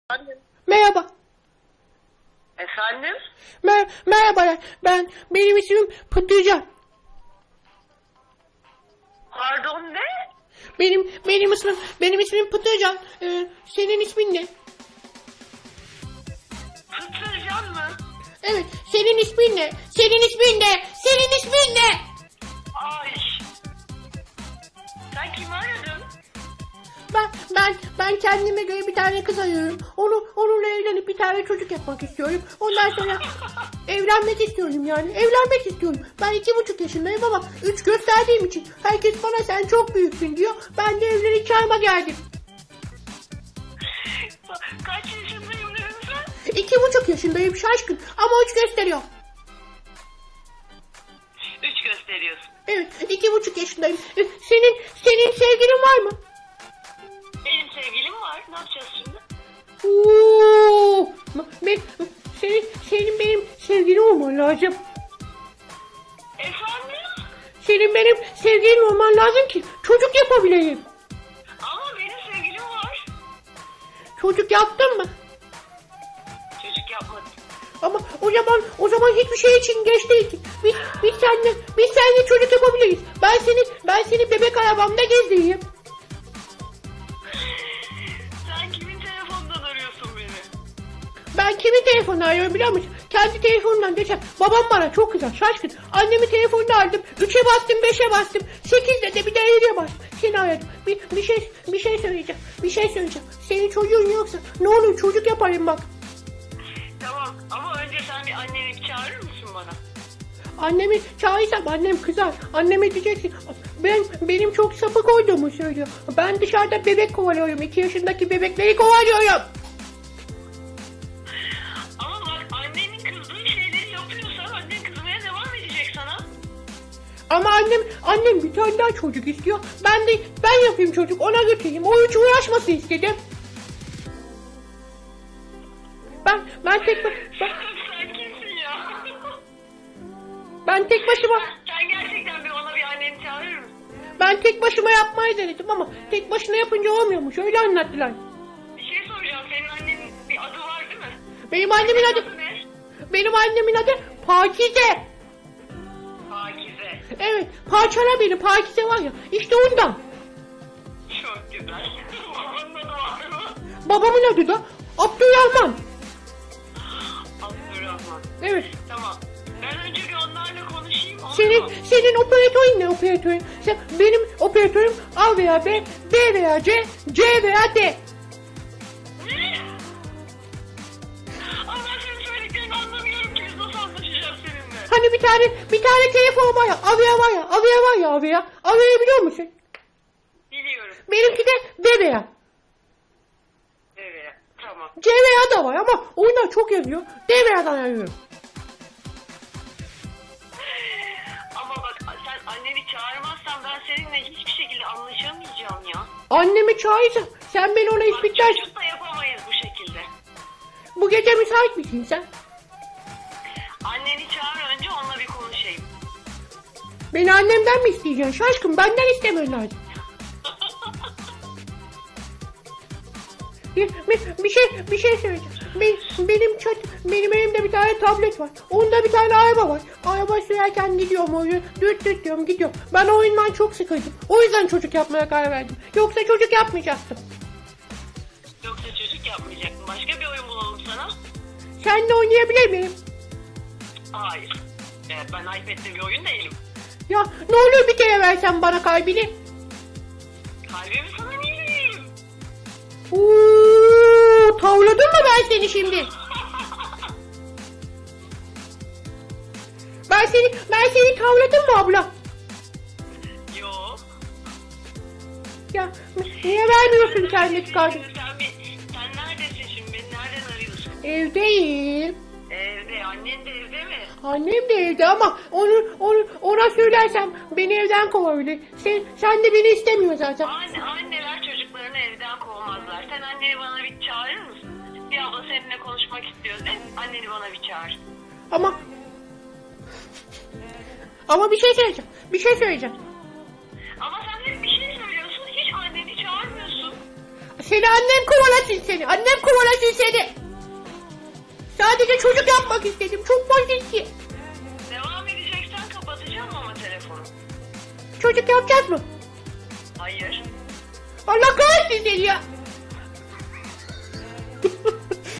Efendim? Merhaba. Efendim? Merhabalar. Benim ismim Pıtırcan. Pardon ne? Benim ismim Pıtırcan. Senin ismin ne? Pıtırcan mı? Evet. Senin ismin ne? Senin ismin ne? Senin ismin ne? Ay. Sen kimi aradın? Ben kendime göre bir tane kız arıyorum. Onunla evlenip bir tane çocuk yapmak istiyorum. Ondan sonra evlenmek istiyorum yani. Evlenmek istiyorum. Ben 2,5 yaşındayım ama 3 gösterdiğim için herkes bana sen çok büyüksün diyor. Ben de evlilik çağıma geldim. Kaç yaşındayım dedin sen? 2,5 yaşındayım şaşkın ama 3 gösteriyor. 3 gösteriyorsun. Evet 2,5 yaşındayım. Senin sevgilin var mı? Benim sevgilim var. Ne yapacağız şimdi? Oo, senin benim sevgilim olman lazım. Efendim? Senin benim sevgilim olman lazım ki çocuk yapabileyim. Ama benim sevgilim var. Çocuk yaptın mı? Çocuk yapmadım. Ama o zaman hiçbir şey için geç değil ki. Biz seninle çocuk yapabiliriz. Ben seni bebek arabamda gezdireyim. Sen kimin telefonundan arıyorsun beni? Ben kimin telefonunu arıyorum biliyor musun? Kendi telefonumdan geçen. Babam bana çok güzel şaşkın. Annemin telefonunu aldım. 3'e bastım 5'e bastım. 8'de de bir de 7'ye bastım. Seni aradım. Bir şey söyleyeceğim. Bir şey söyleyeceğim. Senin çocuğun yoksa ne olur çocuk yaparım bak. Tamam ama önce sen bir anneni bir çağırır mısın bana? Annemi çağırsam annem kızar. Anneme diyeceksin. Benim çok sapık olduğumu söylüyor. Ben dışarıda bebek kovalıyorum. 2 yaşındaki bebekleri kovalıyorum. Ama bak annenin kızdığı şeyleri yapıyorsan annen kızmaya devam edecek sana. Ama annem bir tane daha çocuk istiyor. Ben yapayım çocuk ona götüreyim. O hiç uğraşmasın istedim. Sen kimsin ya? Ben tek başıma Sen gerçekten bana bir anneni çağırır mısın? Ben tek başıma yapmayı denedim ama tek başına yapınca olmuyormuş. Öyle anlattılar. Bir şey soracağım. Senin annenin bir adı var değil mi? Benim annemin Ne? benim annemin adı Pakize. Pakize. Evet, parçala beni Pakize var ya. İşte ondan. Çok güzel. Babanın adı var mı? Babamın adı da Abdurrahman. Abdurrahman. Evet. Tamam. Ben önce bir onlarla konuşayım. Senin operatörün ne operatörün? Benim operatörüm A veya B, B veya C, C veya D. Ne? Ama ben senin söylediklerini anlamıyorum ki. Biz nasıl anlaşacağız seninle? Hani bir tane telefon var ya, Avia var ya, Avia var ya, Avia. Avia'yı biliyor musun? Biliyorum. Benimki de B veya. Evet. Tamam. C veya da var ama onlar çok yazıyor. D veya'dan arıyorum. Ama bak sen anneni çağırmazsan ben seninle hiçbir şekilde anlaşamayacağım ya. Annemi çağıracağım. Sen beni ona Bak ispitlersin. çocuk da yapamayız bu şekilde. Bu gece müsait misin sen? Anneni çağır önce onunla bir konuşayım. Beni annemden mi isteyeceksin? Şaşkın benden istemen lazım. Bir şey söyleyeceğim. Benim elimde bir tane tablet var. Onda bir tane araba var. Araba sürerken gidiyorum oyun. Düt diyorum gidiyorum. Ben oyundan çok sıkıldım. O yüzden çocuk yapmaya karar verdim. Yoksa çocuk yapmayacaktım. Yoksa çocuk yapmayacaktın. Başka bir oyun bulalım sana. Seninle oynayabilir miyim? Hayır. Ben iPad'de bir oyun değilim. Ya ne olur bir kere versen bana kalbini. Kalbimi sana niye vereyim? Tavladın mı ben seni şimdi? Ben seni tavladım mı abla? Yok. Ya niye vermiyorsun kendini kalbini? Sen neredesin şimdi? Beni nereden arıyorsun? Evdeyim. Evde. Annen de evde mi? Annem de evde ama ona söylersem beni evden kovabilir. Sen de beni istemiyor zaten. Anneler çocuklarını evden kovmazlar. Sen anneni bana bir çağırır mısın? Bir abla seninle konuşmak istiyor de anneni bana bir çağır. Ama bir şey söyleyeceğim. Ama sen hep bir şey söylüyorsun. Hiç anneni çağırmıyorsun. Seni annem kovalasın seni. Annem kovalasın seni. Sadece çocuk yapmak istedim. Çok basit ki. Devam edeceksen kapatacağım ama telefonu. Çocuk yapacağız mı? Hayır. Allah kahretsin seni ya.